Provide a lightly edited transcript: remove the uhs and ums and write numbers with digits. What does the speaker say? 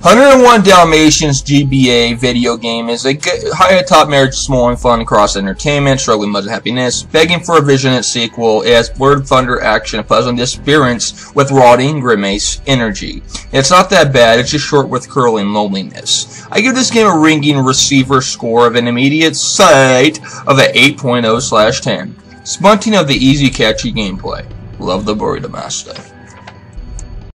101 Dalmatians GBA video game is a high atop marriage, small and fun cross entertainment, struggling with happiness, begging for a vision sequel. It has Blurred Thunder action, a pleasant experience with rotting grimace energy. It's not that bad, it's just short with curling loneliness. I give this game a ringing receiver score of an immediate sight of an 8.0/10. Spunting of the easy catchy gameplay. Love the Burrito Master.